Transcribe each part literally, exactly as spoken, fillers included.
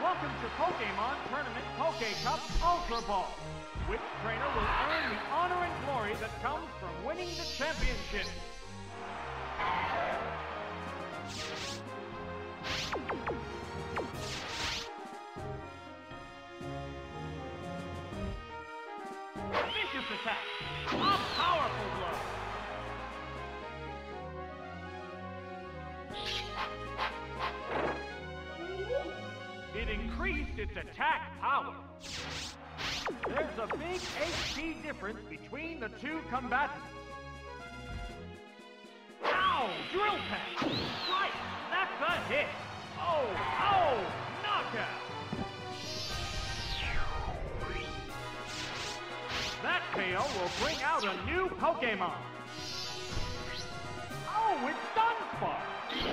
Welcome to Pokemon Tournament Poke Cup Ultra Ball. Which trainer will earn the honor and glory that comes from winning the championship? Vicious attack. A powerful blow. It increased its attack power. There's a big H P difference between the two combatants. Ow! Drill peck! Right! That's a hit! Oh! Oh! Knockout! That K O will bring out a new Pokemon! Oh! It's Dunspark!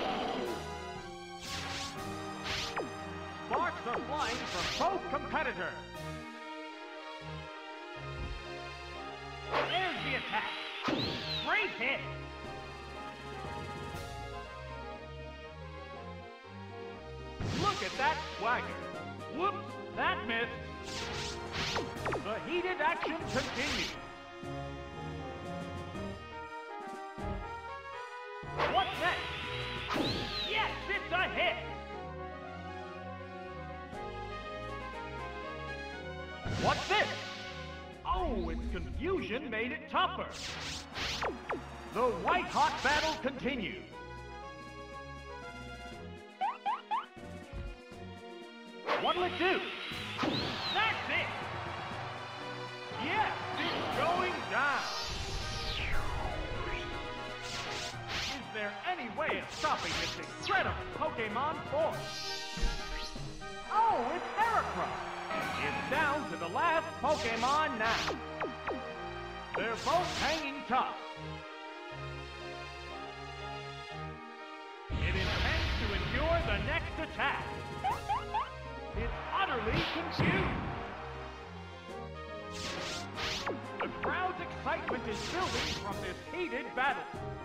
Sparks are flying from both competitors! There's the attack! Great hit! Look at that swagger! Whoops! That missed! The heated action continues! What's next? Yes! It's a hit! What's this? Oh, its confusion made it tougher. The white-hot battle continues. What'll it do? That's it! Yes, it's going down! Is there any way of stopping this incredible Pokemon force? Oh, it's Heracross! It's down to the last Pokemon now. They're both hanging tough. It intends to endure the next attack. It's utterly confused. The crowd's excitement is building from this heated battle.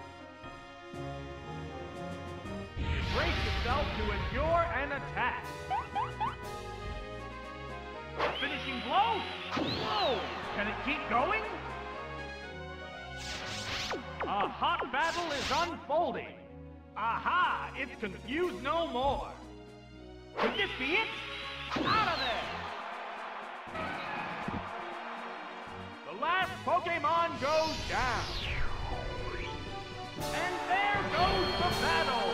It braced itself to endure an attack. Finishing blow? Whoa! Can it keep going? A hot battle is unfolding. Aha! It's confused no more. Could this be it? Out of there! The last Pokemon goes down. And there goes the battle!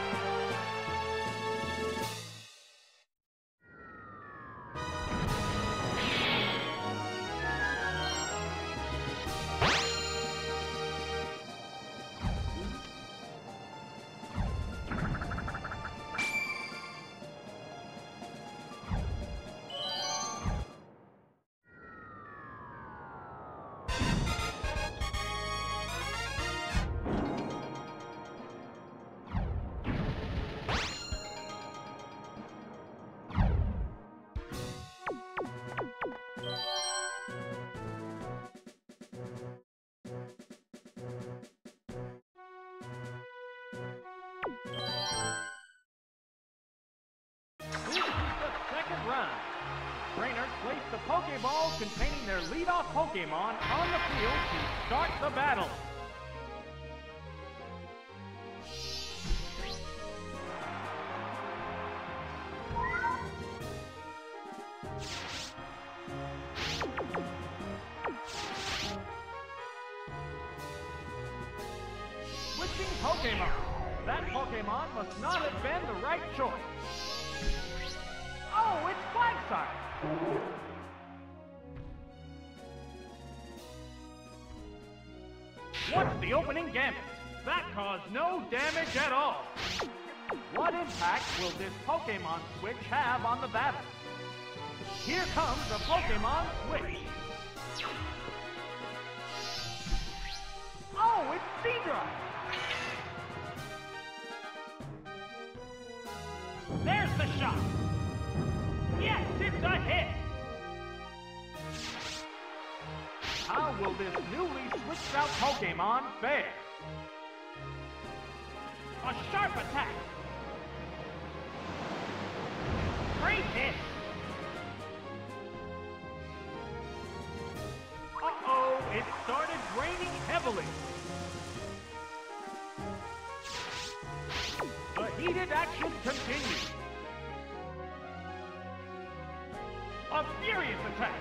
Trainers place the Pokeballs containing their lead-off Pokemon on the field to start the battle. Switching Pokemon. That Pokemon must not have been the right choice. Oh, it's Flagside! What's the opening gambit? That caused no damage at all. What impact will this Pokemon switch have on the battle? Here comes the Pokemon switch. Oh, it's Seadrive! There's the shot! Yes, it's a hit! How will this newly switched out Pokemon fare? A sharp attack! Great hit! Uh-oh, it started raining heavily. The heated action continues. A furious attack.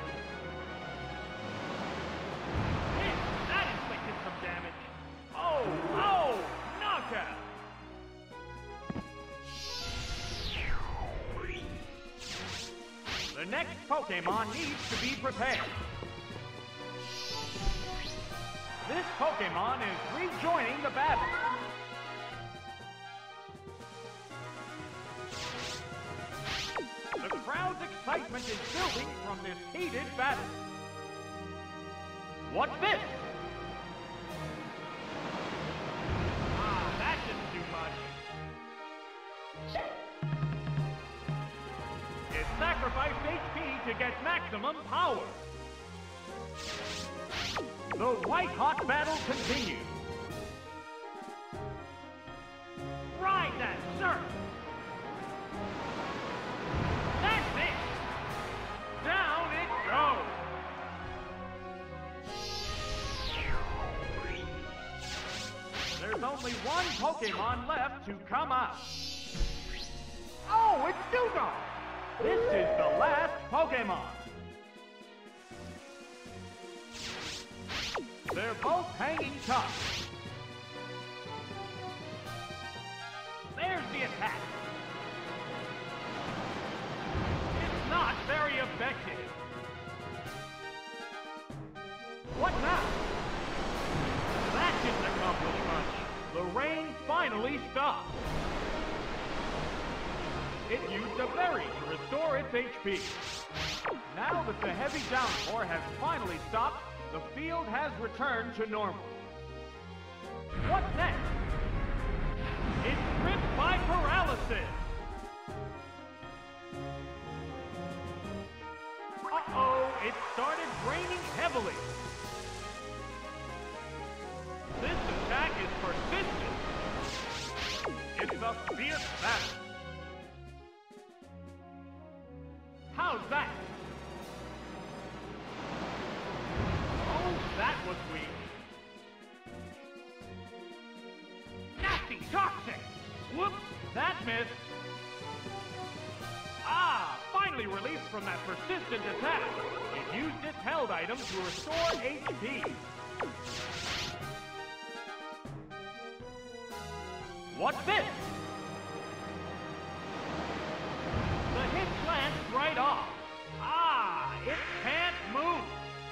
Hit! That inflicted some damage. Oh, oh! Knockout! The next Pokemon needs to be prepared. This Pokemon is rejoining the battle. The crowd's excitement is building from this heated battle. What's this? Ah, that didn't do much. It sacrificed H P to get maximum power. The white-hot battle continues. Ride that surf! That's it! Down it goes! There's only one Pokemon left to come out. Oh, it's Dugong! This is the last Pokemon. They're both hanging tough. There's the attack. It's not very effective. What now? That didn't accomplish much. The rain finally stopped. It used a berry to restore its H P. Now that the heavy downpour has finally stopped, the field has returned to normal. What's next? It's gripped by paralysis. Uh-oh, it started raining heavily. This attack is persistent. It's a fierce battle. How's that? Oh, that was weak. Nasty toxic! Whoops, that missed. Ah, finally released from that persistent attack. It used its held item to restore H P. What's this? The hit glanced right off. Ah, it can't move.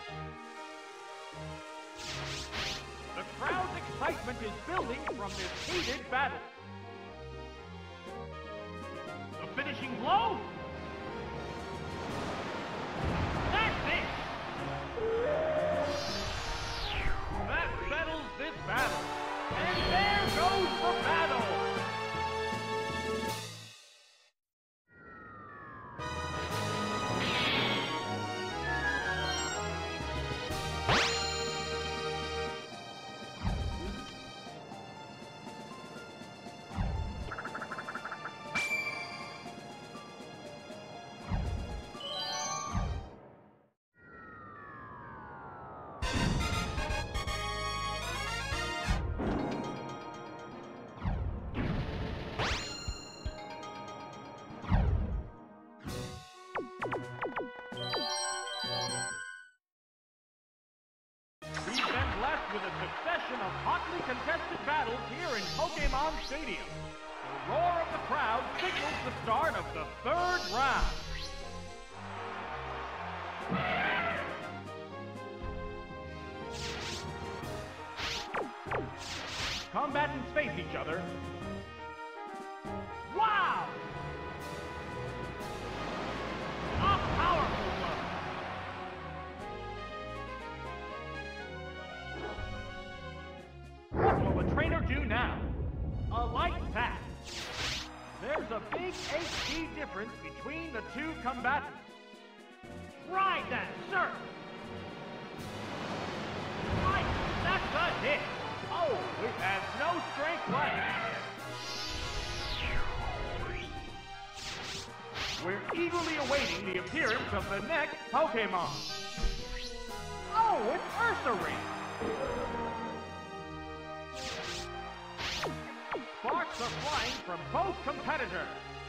The crowd's excitement is building from this heated battle. The finishing blow? That's it! That settles this battle. And there goes the battle! With a succession of hotly contested battles here in Pokemon Stadium. The roar of the crowd signals the start of the third round. Combatants face each other. Wow! A powerful blow. What will the trainer do now? A light pass. There's a big H P difference between the two combatants. Ride that surf! Right, that's a hit! Oh, it has no strength left. We're eagerly awaiting the appearance of the next Pokemon. Oh, it's Ursaring! Sparks are flying from both competitors.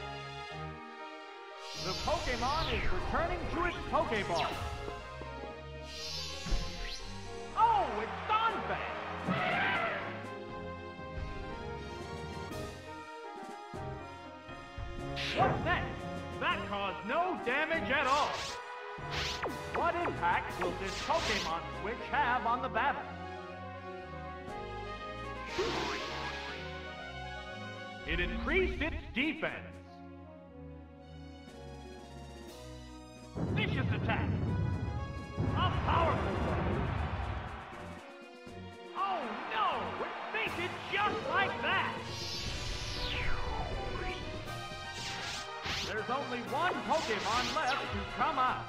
The Pokemon is returning to its Pokeball. Oh, it's Donphan! What's next? That caused no damage at all. What impact will this Pokemon switch have on the battle? It increased its defense. Vicious attack. A powerful one. Oh no! It fainted just like that! There's only one Pokemon left to come out.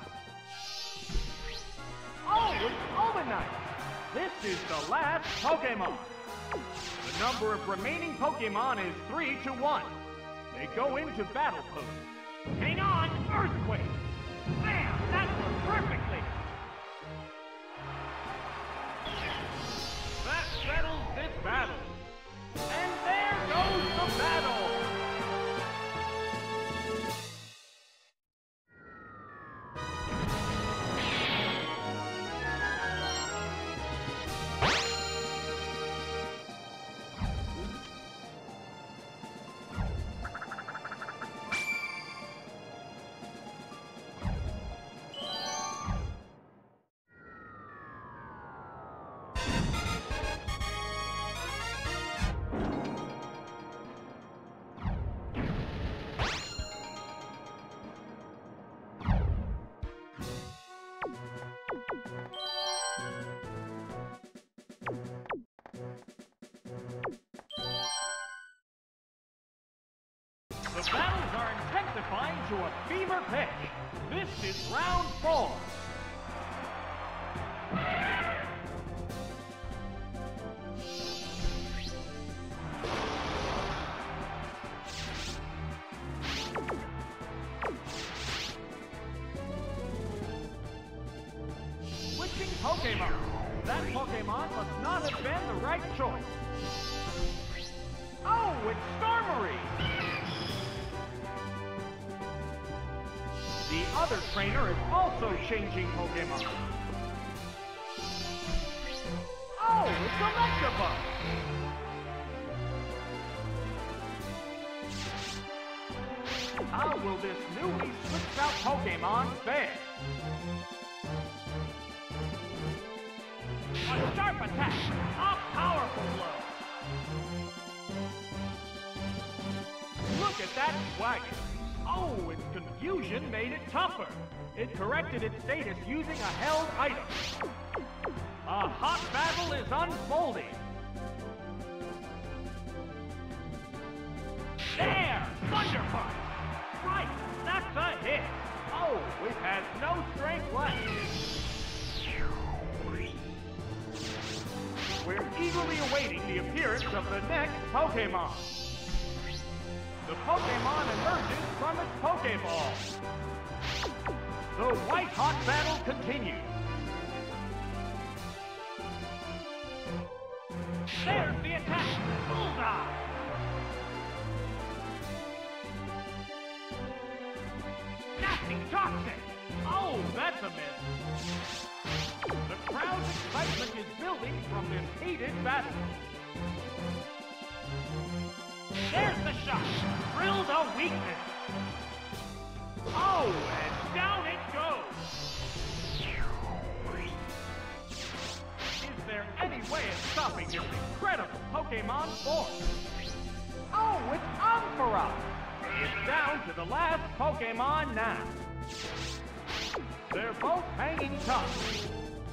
Oh, it's Omanite! This is the last Pokemon. The number of remaining Pokemon is three to one. They go into battle pose. Hang on, Earthquake! Bam! That was perfectly! That settles this battle. And there goes the battle! The battles are intensifying to a fever pitch. This is round four. Switching Pokemon. That Pokemon must not have been the right choice. Oh, it's Stormery! The other trainer is also changing Pokemon. Oh, it's Electabuzz! How will this newly switched out Pokemon fare? A sharp attack! A powerful blow! Look at that swagger! Oh, its confusion made it tougher. It corrected its status using a held item. A hot battle is unfolding. There! Thunder Punch! Right, that's a hit. Oh, it has no strength left. We're eagerly awaiting the appearance of the next Pokemon. The Pokemon emerges from its Pokeball. The white-hot battle continues. There's the attack! Bullseye! Nasty Toxic! Oh, that's a miss. The crowd's excitement is building from this heated battle. There's the shot! Drilled a weakness! Oh, and down it goes! Is there any way of stopping this incredible Pokemon force? Oh, it's Ampharos! It's down to the last Pokemon now. They're both hanging tough.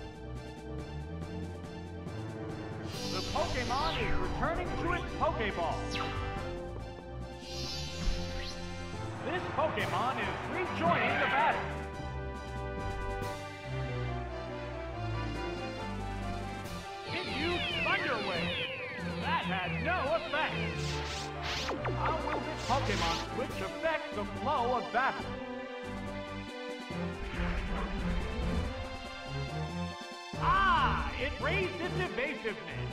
The Pokemon is returning to its Pokeball. This Pokemon is rejoining the battle. It used Thunder Wave. That had no effect. How will this Pokemon Switch affects the flow of battle. Ah, it raised its evasiveness.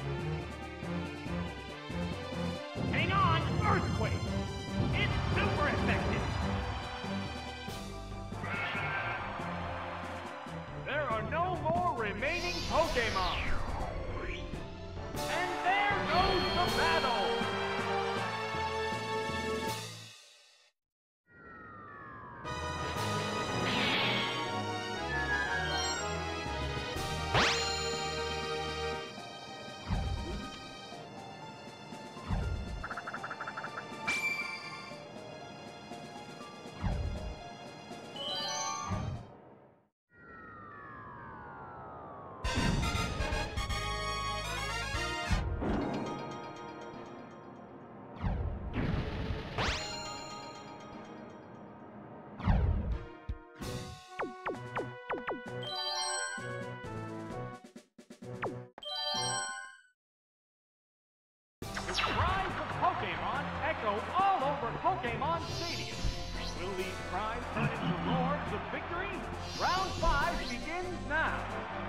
Hang on, Earthquake! It's super effective! There are no more remaining Pokemon! And there goes the battle! The cries of Pokemon echo all over Pokemon Stadium. Will these cries turn into roars of victory? Round five begins now.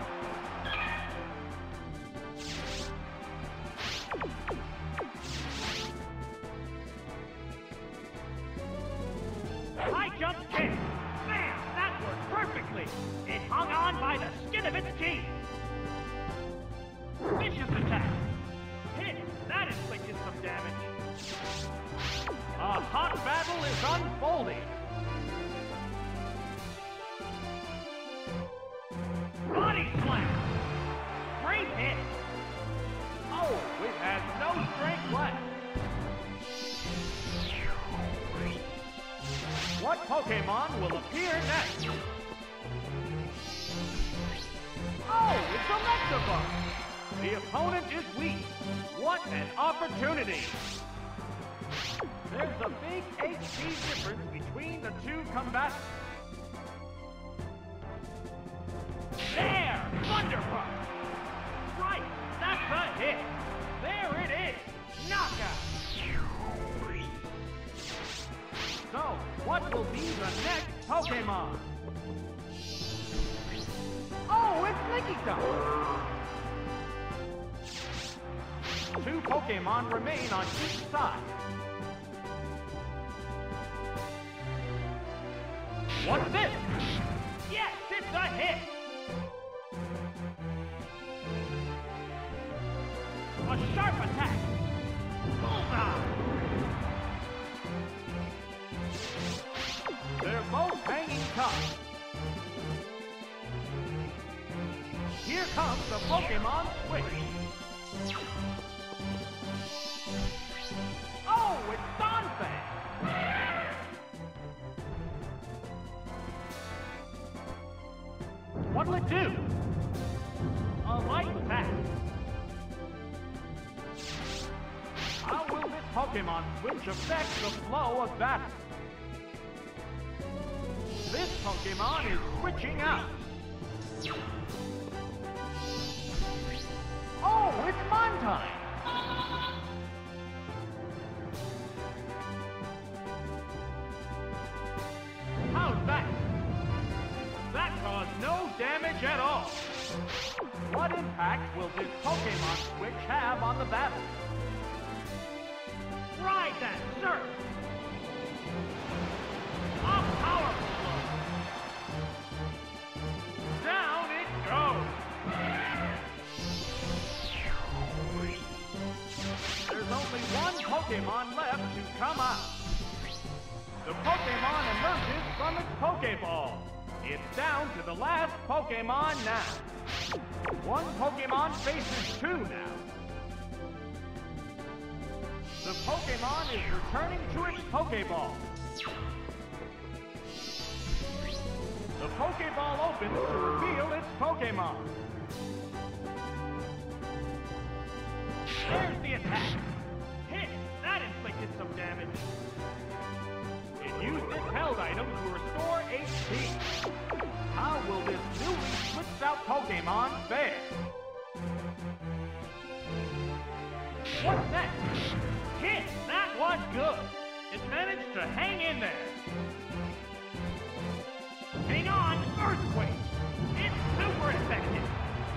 High jump kick! Bam! That worked perfectly! It hung on by the skin of its teeth! Vicious attack! Hit! That inflicted some damage. A hot battle is unfolding. Body slam! Great hit! Oh, it has no strength left. What Pokemon will appear next? Oh, it's a Electabuzz! The opponent is weak. What an opportunity! There's a big H P difference between the two combatants. There! Thunderbolt! Right! That's a hit! There it is! Knockout! So, what will be the next Pokemon? Oh, it's Nikita! Two Pokemon remain on each side. What's this? Yes, it's a hit! A sharp attack! Bullseye! They're both hanging tough. Here comes the Pokemon Switch. Oh, it's Donphan! What'll it do? A light attack. How will this Pokemon Switch affect the flow of battle? This Pokemon is switching out. Oh, it's Montine! How's that? That caused no damage at all. What impact will this Pokemon Switch have on the battle? Ride that surf! A powerful blow! Down it goes! There's only one Pokemon left to come out. The Pokemon emerges from its Pokeball. It's down to the last Pokemon now. One Pokemon faces two now. The Pokemon is returning to its Pokeball. The Pokeball opens to reveal its Pokemon. There's the attack. Hit! That inflicted some damage. It used its held item to restore H P. How will this newly switched out Pokemon fare? What's next? Hit! That was good! It managed to hang in there. Hang on, earthquake! It's super effective!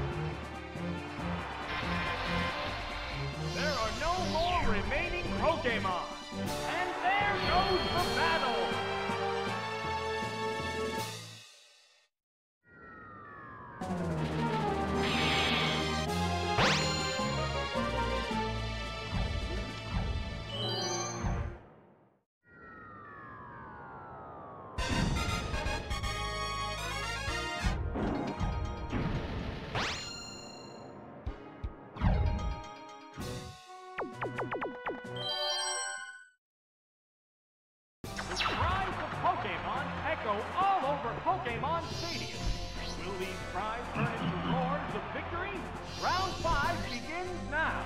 There are no more remaining Pokemon! And there goes the battle! The cries of Pokemon echo all over Pokemon Stadium. Will these cries turn into roars of victory? Round five begins now.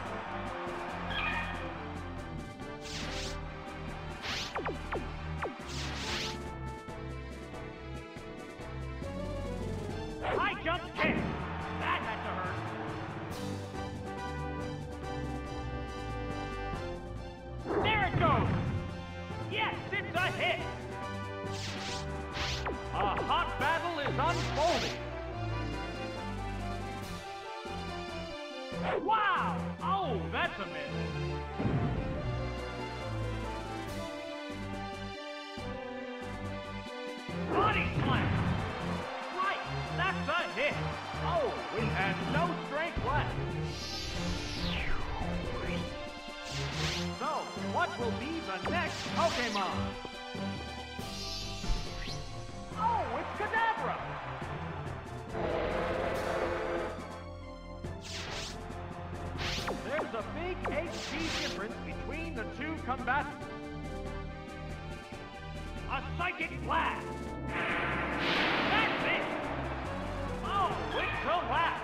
High jump kick! That had to hurt. There it goes! Yes, it's a hit! A hot battle is unfolding! Wow! Oh, that's a miss! Body slam! Right, that's a hit! Oh, it has no strength left! So, what will be the next Pokemon? Oh, it's Kadabra! There's a big H P difference between the two combatants. A Psychic Blast! That's it! Oh, it's a last!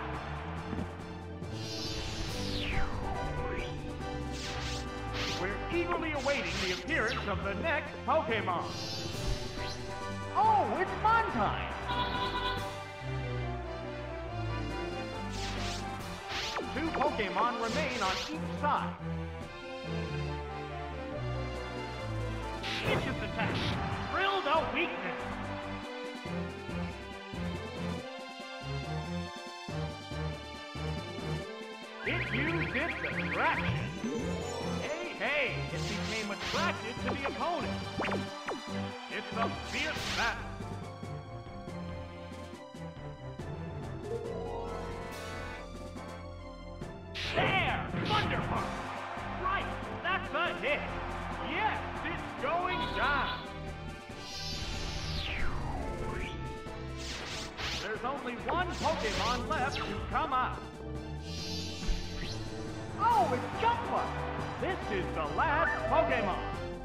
We're eagerly awaiting the appearance of the next Pokemon. Oh, it's Montine! Two Pokemon remain on each side. Vicious attack! Drilled a weakness! It used its attraction. Hey, it became attracted to the opponent. It's a fierce battle. There! Thunderpump! Right, that's a hit. Yes, it's going down. There's only one Pokemon left to come out. Oh, it's Jumpluff! This is the last Pokemon.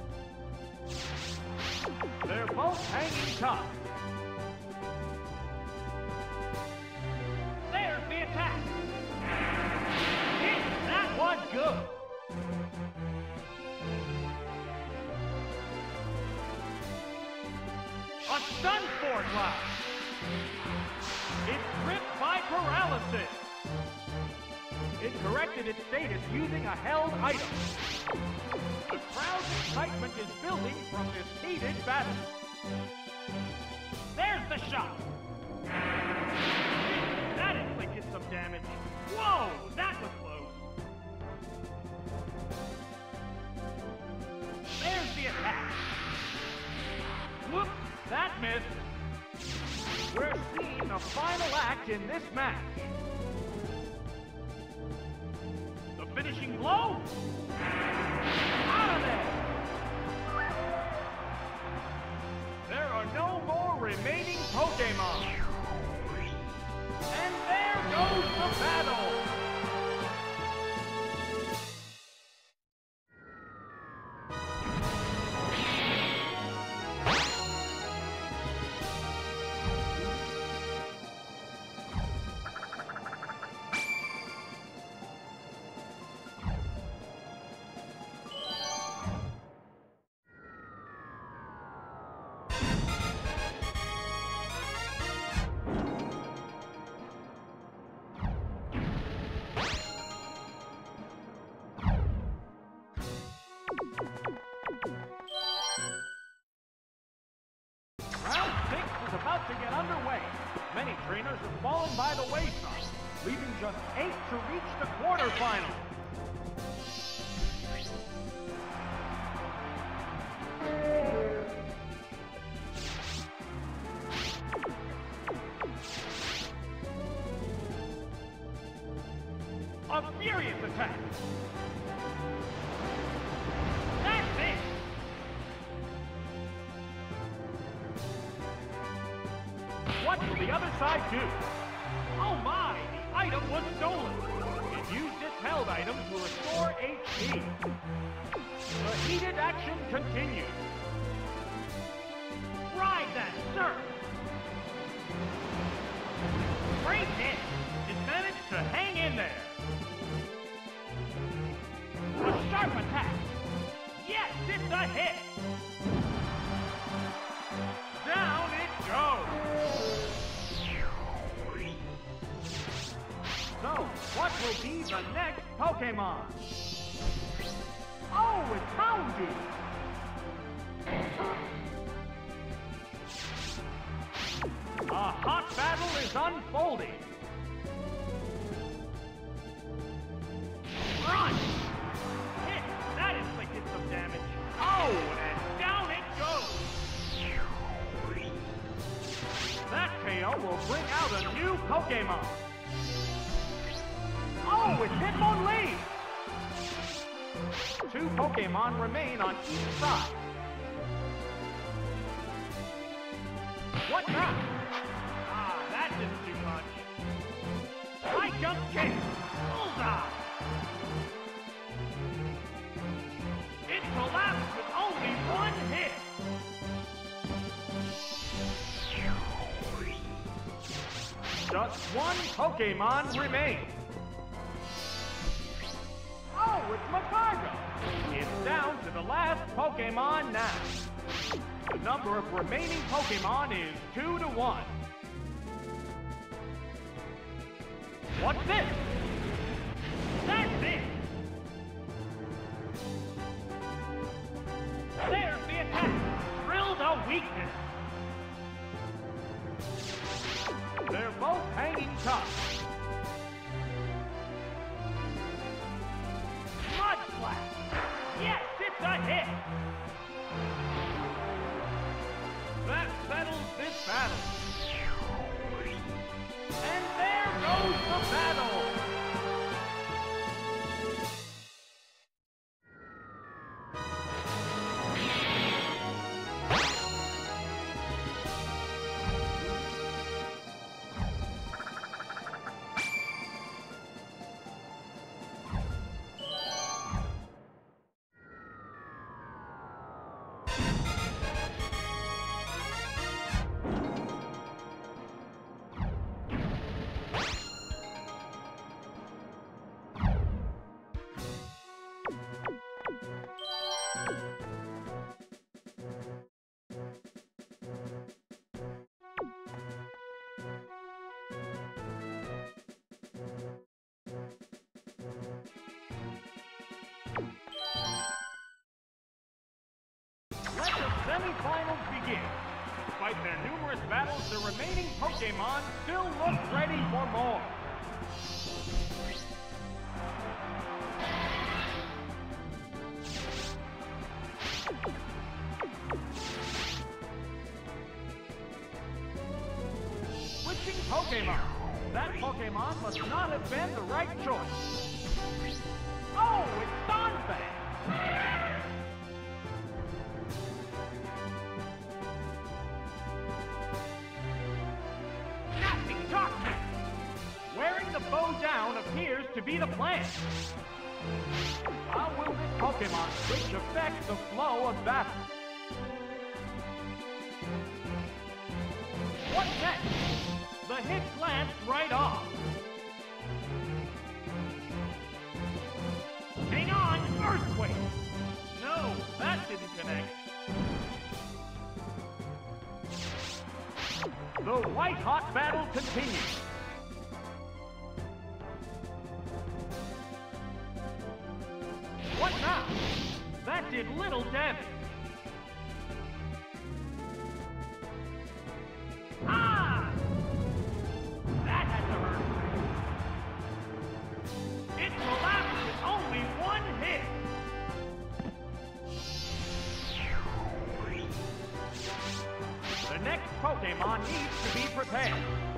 They're both hanging tough. There's the attack. Hit! That was good. A Sunspore Cloud. It's gripped by paralysis. It corrected its status using a held item. The crowd's excitement is building from this heated battle. There's the shot! That inflicted some damage. Whoa, that was close. There's the attack. Whoops, that missed. We're seeing the final act in this match. Finishing blow? Out of there! There are no more remaining Pokemon. And there goes the battle! underway. Many trainers have fallen by the wayside, leaving just eight to reach the quarterfinals. A furious attack. That's it. What will the other side do? Oh my, the item was stolen. It used its held item to restore H P. The heated action continues. Ride that surf. Great hit. It managed to hang in there. A sharp attack. Yes, it's a hit. Down it goes. So, what will be the next Pokemon? Oh, it's Houndoom. A hot battle is unfolding. Run! Hit! That inflicted some damage. Oh, and down it goes. That K O will bring out a new Pokemon. Oh, it's Hitmonlee! Two Pokemon remain on each side. What now? Ah, that didn't do much. High jump kick! Bullseye! It collapsed with only one hit! Just one Pokemon remains. Oh, it's Macargo! It's down to the last Pokemon now. The number of remaining Pokemon is two to one. What's this? That's it! There's the attack! Drilled a weakness! They're both hanging tough. Mud Slap! Yes, it's a hit! That settles this battle. And there goes the battle! Let the semifinals begin. Despite their numerous battles, the remaining Pokemon still look ready for more. Switching Pokemon. That Pokemon must not have been the right choice. Oh, it's Donphan! Wearing the bow down appears to be the plan. How will this Pokemon switch affect the flow of battle? What next? The hit glanced right off. Hang on, Earthquake! No, that didn't connect. The white-hot battle continues. What now? That did little damage. Ah! there.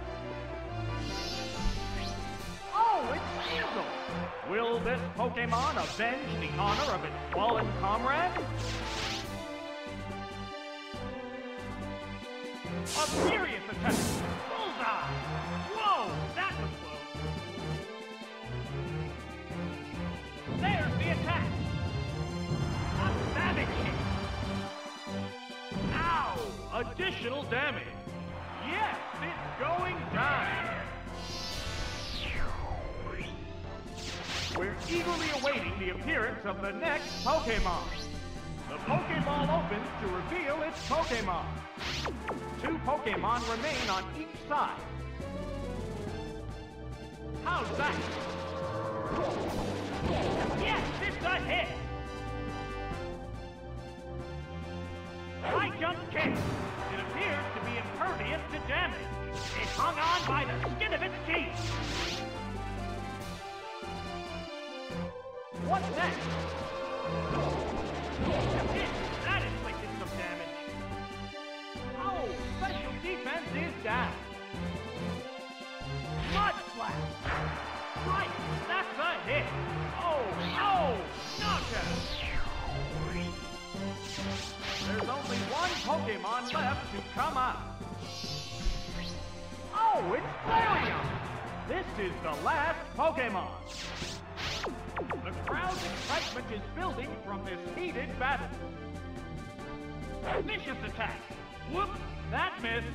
Oh, it's Eagle! Will this Pokemon avenge the honor of its fallen comrade? A furious attack! Bullseye! Whoa, that was close! There's the attack! A savage hit! Ow! Additional damage! Yes, it's going down! We're eagerly awaiting the appearance of the next Pokemon. The Pokeball opens to reveal its Pokemon. Two Pokemon remain on each side. How's that? Yes, it's a hit! High jump kick! It appears to be impervious to damage. It hung on by the skin of its teeth. What's next? Hit! That inflicted some damage. Oh, special defense is down. Mud Slap! Right, that's a hit! Oh, oh! Knockout! There's only one Pokemon left to come out. Oh, it's Flareon! This is the last Pokemon. The crowd's excitement is building from this heated battle. Vicious attack! Whoops! That missed!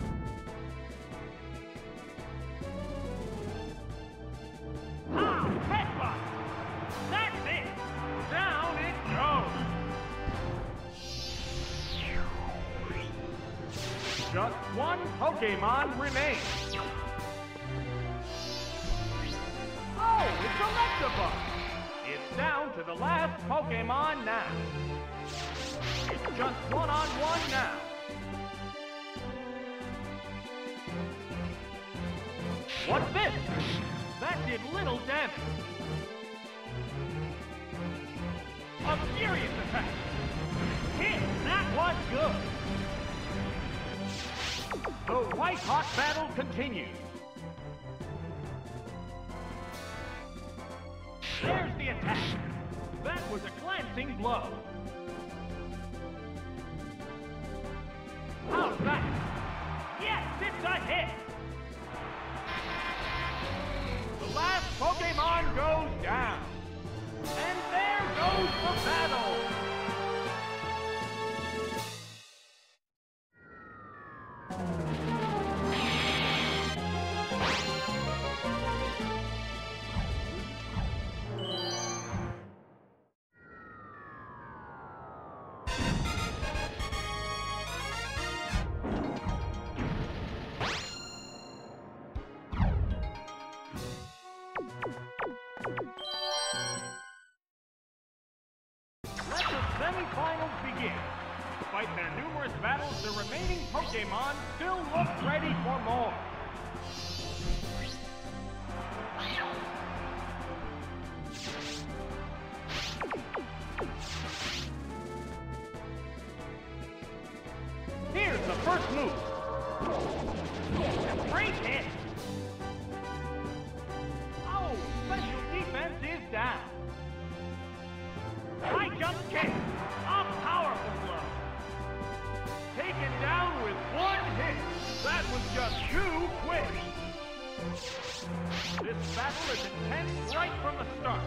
Ah! Headbutt! That's it! Down it goes! Just one Pokemon remains. Oh, it's Electabuzz! It's down to the last Pokemon now. It's just one-on-one now. What's this? That did little damage. A furious attack. Hit! That was good. The white-hot battle continues. There's the attack. That was a glancing blow. How's that? Yes, it's a hit. The last Pokemon goes down. And there goes the battle. Semi-finals begin. Despite their numerous battles, the remaining Pokemon still look ready for more. Here's the first move. Great hit. Oh, special defense is down. High jump kick! A powerful blow! Taken down with one hit! That was just too quick! This battle is intense right from the start.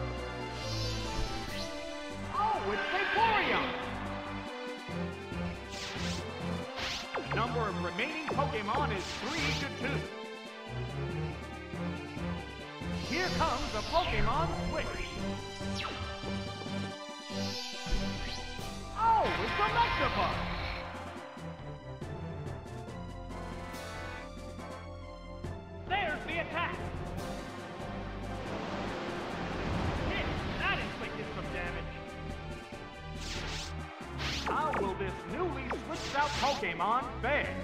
Oh, it's Vaporeon! The number of remaining Pokemon is three to two. Here comes a Pokemon switch. Oh, it's Electabuzz! There's the attack! Hit! That inflicted some damage. How will this newly switched out Pokemon fare?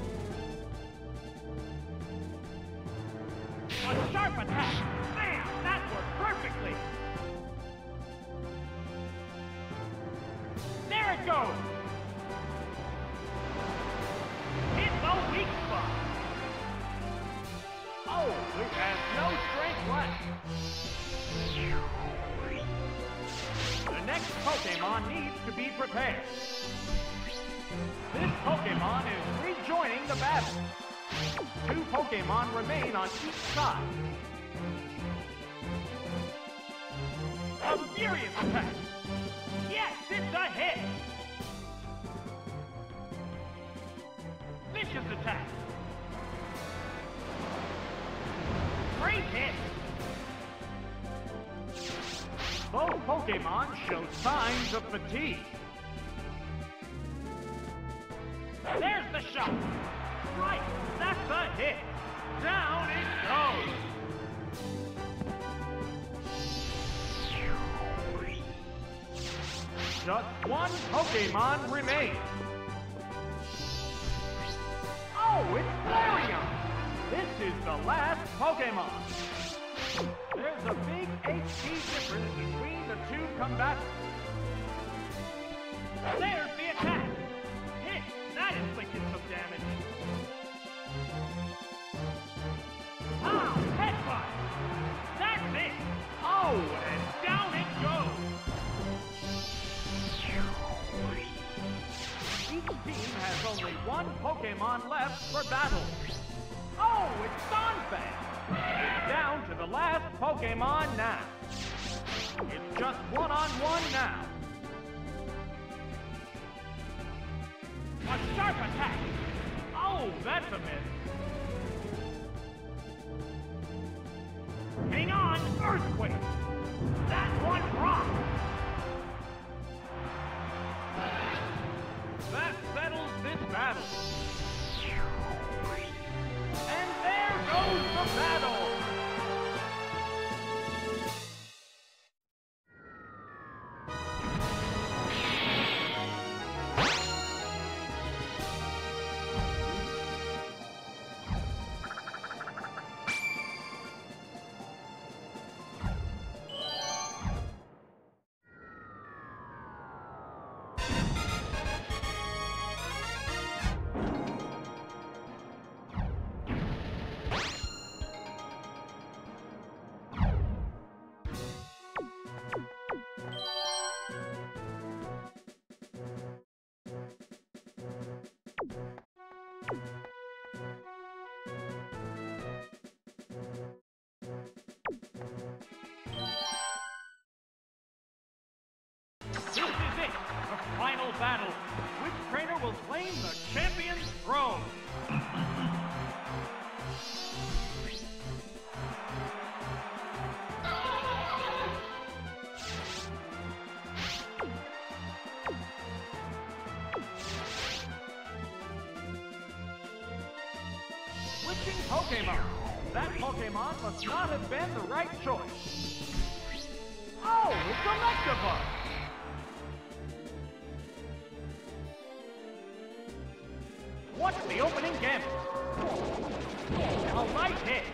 A sharp attack! Bam! That worked perfectly! There it goes! Hit the weak spot! Oh, it has no strength left. The next Pokemon needs to be prepared. This Pokemon is rejoining the battle. Two Pokemon remain on each side. A furious attack! Yes, it's a hit! Vicious attack! Great hit! Both Pokemon show signs of fatigue. There's the shot! Right, that's a hit! Down it goes! Just one Pokemon remains. Oh, it's Flareon! This is the last Pokemon. There's a big H P difference between the two combatants. There's the attack! Hit! That inflicted some damage. Ah, headbutt! That's it! Oh, and down it goes! Each team has only one Pokemon left for battle. Oh, it's Donphan! It's down to the last Pokemon now. It's just one-on-one now. A sharp attack! Oh, that's a miss. Hang on, Earthquake! That one rocked! That settles this battle. And there goes the battle! This is it, the final battle. Which trainer will claim the champion's throne? Switching Pokemon. That Pokemon must not have been the right choice. Oh, it's Electabuzz! What's the opening gambit? A light hit.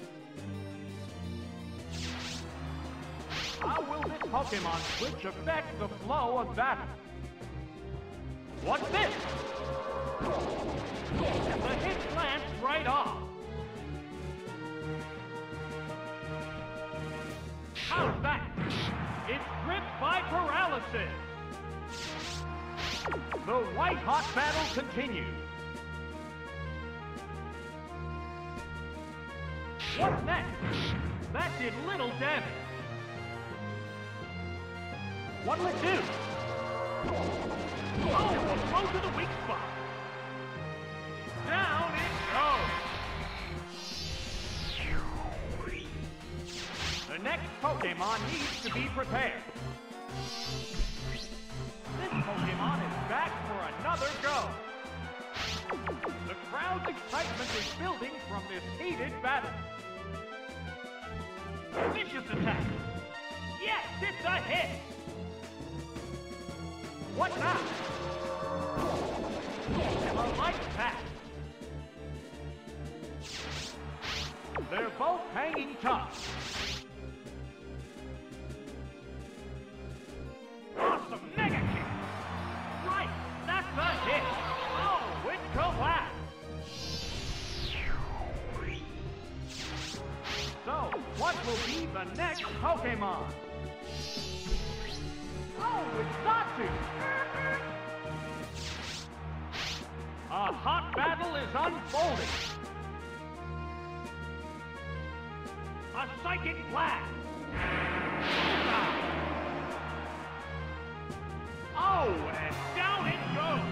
How will this Pokemon switch affect the flow of battle? What's this? And the hit lands right off. How's that? It's gripped by paralysis. The white-hot battle continues. What's next? That did little damage. What'll it do? Oh, a blow to the weak spot. Down it goes. The next Pokemon needs to be prepared. This Pokemon is back for another go. The crowd's excitement is building from this heated battle. Vicious attack! Yes, it's a hit! What now? And a light attack! They're both hanging tough. Awesome mega kick! Right, that's a hit! Oh, it collapsed! will be the next Pokemon? Oh, it's xatu! A hot battle is unfolding. A psychic blast. Oh, and down it goes.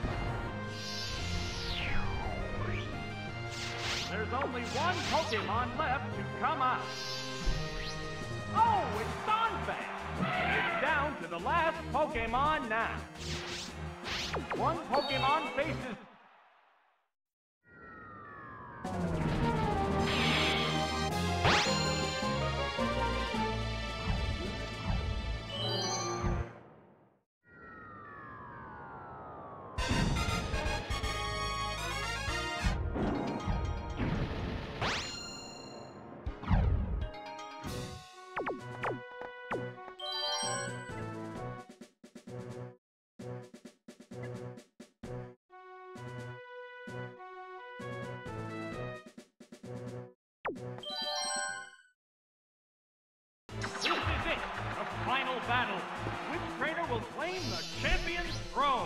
There's only one Pokemon left to come out. Oh, it's Sandstorm. It's down to the last Pokemon now. One Pokemon faces... This is it, the final battle. Which trainer will claim the champion's throne?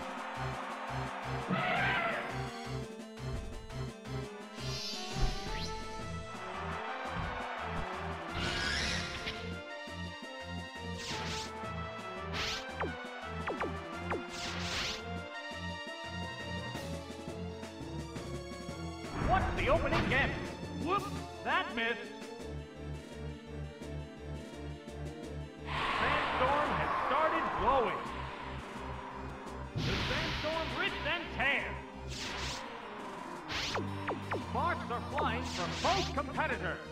What's the opening gambit? Whoops, that missed. Sandstorm has started blowing. The sandstorm rips and tears. Sparks are flying from both competitors.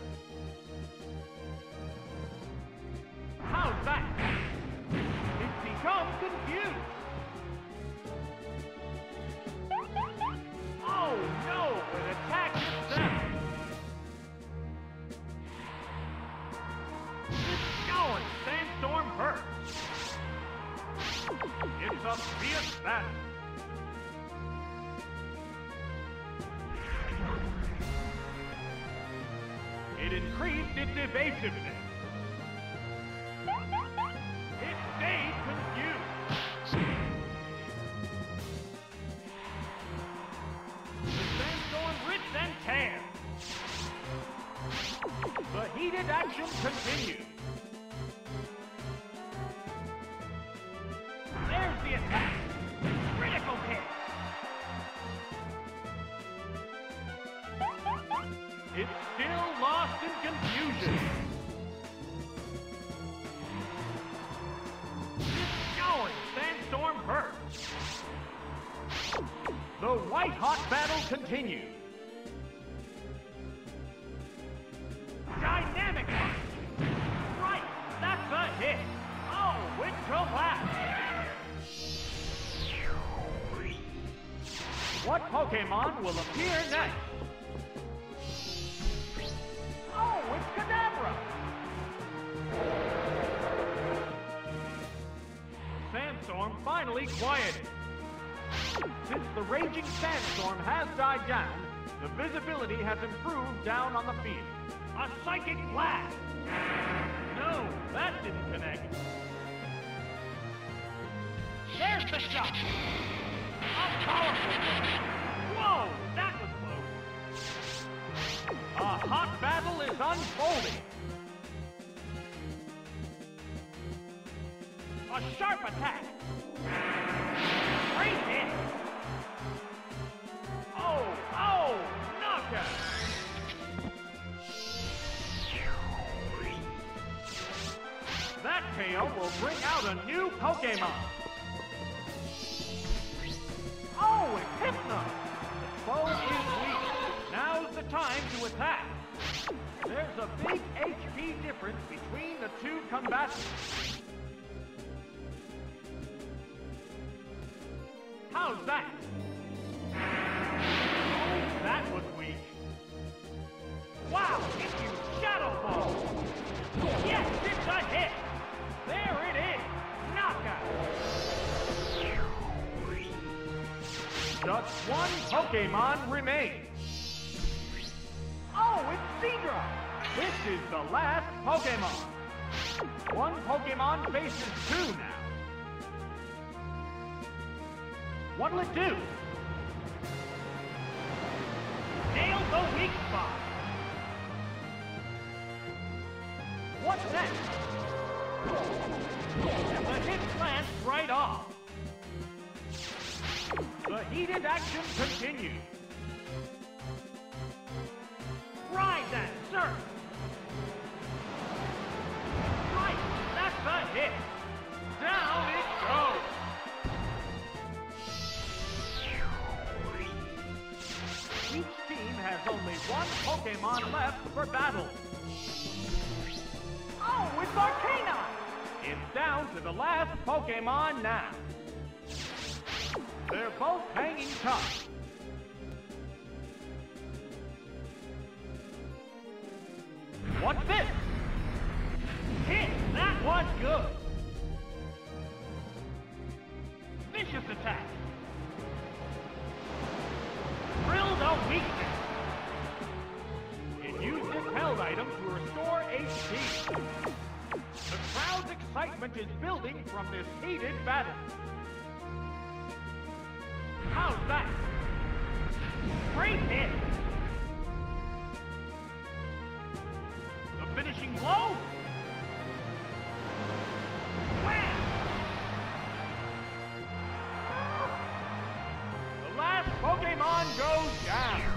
How's that? It's become confused. Oh no, an attack itself. It's going, Sandstorm hurts. It's a fierce battle. It increased its evasiveness. It stayed confused. The sandstorm rips and tears. The heated action continues. There's the attack. Critical hit. It's still lost in confusion. It's going. Sandstorm hurts. The white-hot battle continues. Dynamic punch. Right, that's a hit. Oh, it collapsed. What Pokemon will appear next? Oh, it's Kadabra! Sandstorm finally quieted. Since the raging sandstorm has died down, the visibility has improved down on the field. A psychic blast! No, that didn't connect. There's the shot! A powerful one! Whoa, that was close! A hot battle is unfolding! A sharp attack! Great hit! Oh, oh, knockout! That K O will bring out a new Pokemon! Oh, it's Hypno! The foe is weak. Now's the time to attack. There's a big H P difference between the two combatants. How's that? Oh, that was weak. Wow, it used Shadow Ball! Yes, it's a hit! There it is! Knockout! Just one Pokemon remains. Oh, it's Seadra! This is the last Pokemon. One Pokemon faces two now. What'll it do? Nail the weak spot. What's next? And the hit plants right off. The heated action continues. Ride that surf. Right, that's a hit. Down it goes. Each team has only one Pokemon left for battle. Oh, it's Arcanine! It's down to the last Pokemon now. They're both hanging tough. What's this? Hit! That was good! Vicious attack! Drill the weakness! It used its held item to restore H P. The crowd's excitement is building from this heated battle. How's that? Great hit! The finishing blow? Wham! The last Pokemon goes down.